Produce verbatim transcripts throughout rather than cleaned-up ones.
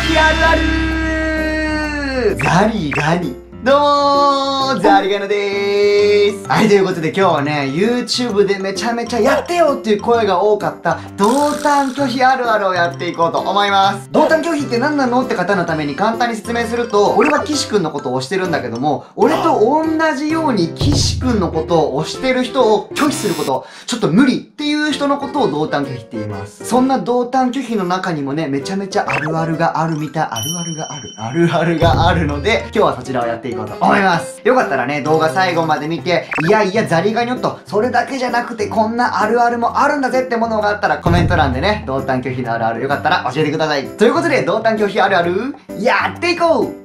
拒否あるあるザリガニ。どうもー、ザリガニでーす。はい、ということで今日はね、YouTube でめちゃめちゃやってよっていう声が多かった同担拒否あるあるをやっていこうと思います。同担拒否って何なのって方のために簡単に説明すると、俺は岸くんのことを推してるんだけども、俺と同じように岸くんのことを推してる人を拒否すること、ちょっと無理っていう人のことを同担拒否って言います。そんな同担拒否の中にもね、めちゃめちゃあるあるがあるみたい、あるあるがある、あるあるがあるので、今日はそちらをやっていこうと思います。よかったらね、動画最後まで見て、いやいやザリガニョと、それだけじゃなくてこんなあるあるもあるんだぜってものがあったらコメント欄でね、同担拒否のあるあるよかったら教えてください。ということで、同担拒否あるある、やっていこう。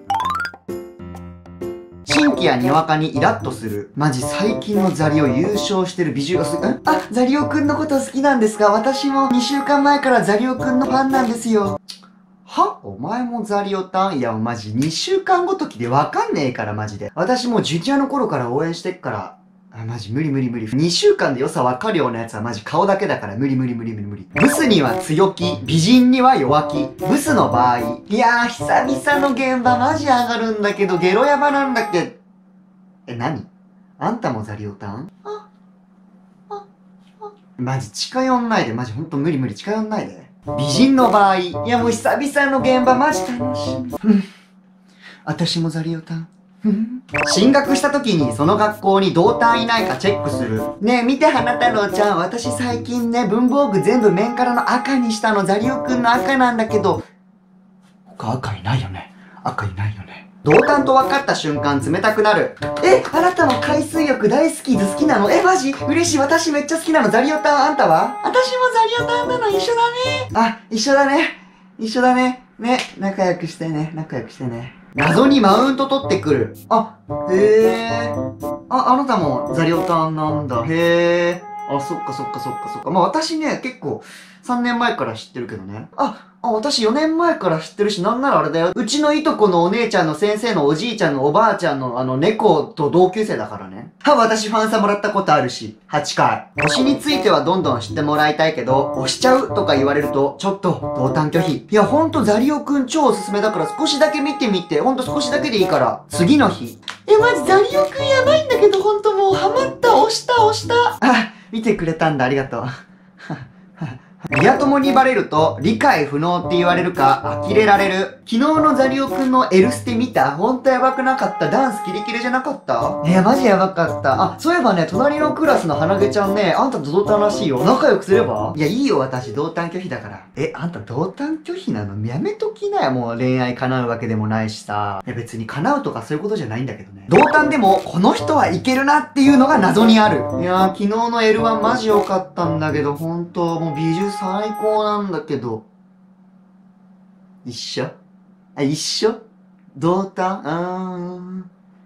新規やにわかにイラッとする。マジ最近のザリオ優勝してる美女がす、んあ、ザリオくんのこと好きなんですか？私もにしゅうかんまえからザリオくんのファンなんですよ。は？お前もザリオタン？いや、マジにしゅうかんごときでわかんねえから、マジで。私もジュニアの頃から応援してっから。あ、マジ無理無理無理。にしゅうかんで良さわかるようなやつはマジ顔だけだから無理無理無理無理無理。ブスには強気、美人には弱気。ブスの場合。いやー、久々の現場マジ上がるんだけど、ゲロヤバなんだっけ。え、何？あんたもザリオタン？あ、あ、あ。マジ近寄んないで、マジほんと無理無理近寄んないで。美人の場合、いやもう久々の現場マジ楽しみ。うん。私もザリオタン。うん。進学した時にその学校に同担いないかチェックする。ねえ見て花太郎ちゃん、私最近ね、文房具全部面からの赤にしたの。ザリオくんの赤なんだけど。他赤いないよね。赤いないよね。同担と分かった瞬間冷たくなる。え、あなたも海水浴大好き、好きなの？え、マジ？嬉しい、私めっちゃ好きなの。ザリオタン、あんたは？私もザリオタンなの、一緒だね。あ、一緒だね。一緒だね。ね、仲良くしてね、仲良くしてね。謎にマウント取ってくる。あ、へー。あ、あなたもザリオタンなんだ。へー。あ、そっかそっかそっかそっか。まあ私ね、結構さんねんまえから知ってるけどね。あ、あ、私よねんまえから知ってるし、なんならあれだよ。うちのいとこのお姉ちゃんの先生のおじいちゃんのおばあちゃんのあの猫と同級生だからね。は、私ファンサもらったことあるし、はちかい。推しについてはどんどん知ってもらいたいけど、推しちゃうとか言われると、ちょっと同担拒否。いや、ほんとザリオくん超おすすめだから少しだけ見てみて。ほんと少しだけでいいから。次の日。え、マジザリオくんやばいんだけど、ほんともうハマった、押した、押した。あ、見てくれたんだ、ありがとう。リア友にバレると理解不能って言われるか呆れられる。昨日のザリオくんのエルステ見た？ほんとやばくなかった？ダンスキレキレじゃなかった？えー、マジやばかった。あ、そういえばね、隣のクラスの花毛ちゃんね、あんたと同担らしいよ。仲良くすれば？いや、いいよ、私同担拒否だから。え、あんた同担拒否なの？やめときなよ、もう恋愛叶うわけでもないしさ。いや、別に叶うとかそういうことじゃないんだけどね。同担でも、この人はいけるなっていうのが謎にある。いやー、昨日の エルワン マジ良かったんだけど、ほんと、もう美術最高なんだけど。一緒？あ、一緒？同担？あー。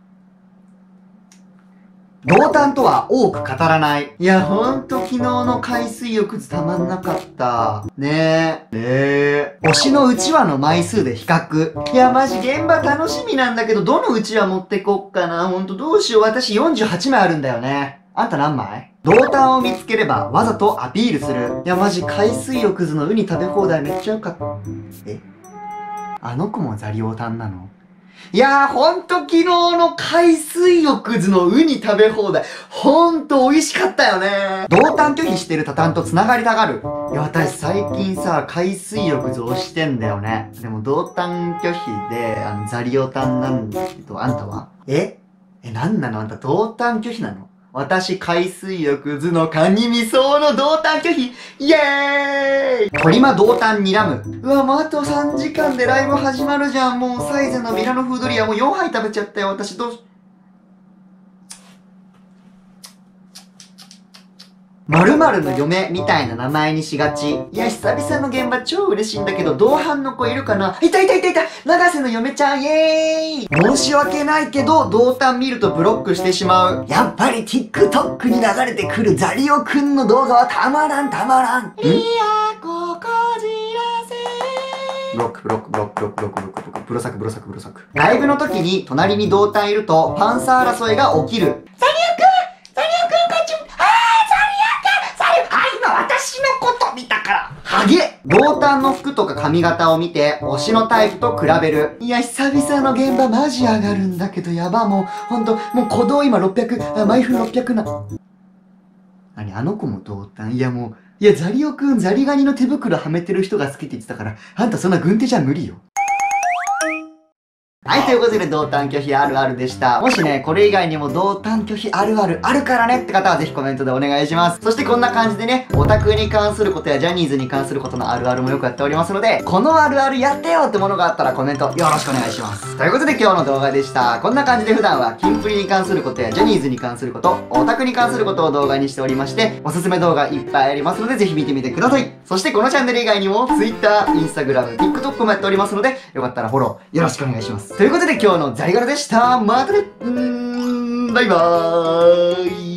同担とは多く語らない。いや、ほんと昨日の海水浴図たまんなかった。ねえ。ねえ。推しのうちわの枚数で比較。いや、マジ現場楽しみなんだけど、どのうちわ持ってこっかな。ほんとどうしよう。私よんじゅうはちまいあるんだよね。あんた何枚？同担を見つければわざとアピールする。いや、マジ海水浴図のウニ食べ放題めっちゃよかった。え？あの子もザリオタンなの？いやー、ほんと昨日の海水浴図のウニ食べ放題、ほんと美味しかったよね。同担拒否してるタタンと繋がりたがる。いや、私最近さ、海水浴図推してんだよね。でも同担拒否で、あの、ザリオタンなんだけど、あんたは？え？え、なんなの？あんた同担拒否なの？私、海水浴図のカニ味噌の同担拒否。イエーイ！トリマ同担睨む。うわ、もうあとさんじかんでライブ始まるじゃん。もうサイゼのミラノフードリアもうよんはい食べちゃったよ。私どうし、〇〇の嫁みたいな名前にしがち。いや、久々の現場超嬉しいんだけど、同伴の子いるかな？いたいたいたいた！長瀬の嫁ちゃん、イエーイ！申し訳ないけど、同担見るとブロックしてしまう。やっぱり TikTok に流れてくるザリオくんの動画はたまらんたまらん。リアコこじらせ。ブロックブロックブロックブロックブロックブロックブロックブロサクブロサクブロサク。ライブの時に隣に同担いると、ファンサー争いが起きる。ザリオくん！ザリオくんこっち、あーザリオくん！ザリオ、あ、今私のこと見たから。ハゲ！同同担の服とか髪型を見て、推しのタイプと比べる。いや、久々の現場マジ上がるんだけど、やば、もう、ほんと、もう鼓動今ろっぴゃく、あ毎分ろっぴゃくな。何あの子も同担？いやもう、いや、ザリオくん、ザリガニの手袋はめてる人が好きって言ってたから、あんたそんな軍手じゃ無理よ。はい、ということで、同担拒否あるあるでした。もしね、これ以外にも同担拒否あるあるあるからねって方はぜひコメントでお願いします。そしてこんな感じでね、オタクに関することやジャニーズに関することのあるあるもよくやっておりますので、このあるあるやってよってものがあったらコメントよろしくお願いします。ということで今日の動画でした。こんな感じで普段はキンプリに関することやジャニーズに関すること、オタクに関することを動画にしておりまして、おすすめ動画いっぱいありますのでぜひ見てみてください。そしてこのチャンネル以外にも Twitter、Instagram、TikTok もやっておりますので、よかったらフォローよろしくお願いします。ということで今日のザリガラでした。またね。うーん、バイバーイ。